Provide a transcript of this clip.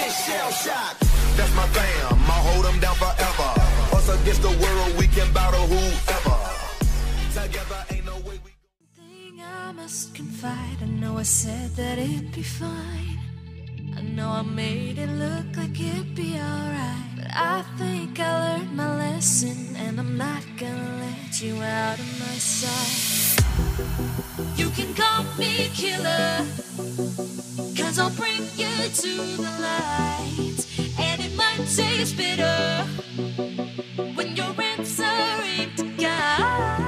Shell shock. That's my fam, I'll hold them down forever. Us against the world, we can battle whoever. Together ain't no way we Thing I must confide. I know I said that it'd be fine. I know I made it look like it'd be alright, but I think I learned my lesson, and I'm not gonna let you out of my sight. You can call me killer, 'cause I'll bring you to the light. And it might taste bitter when you're answering to God.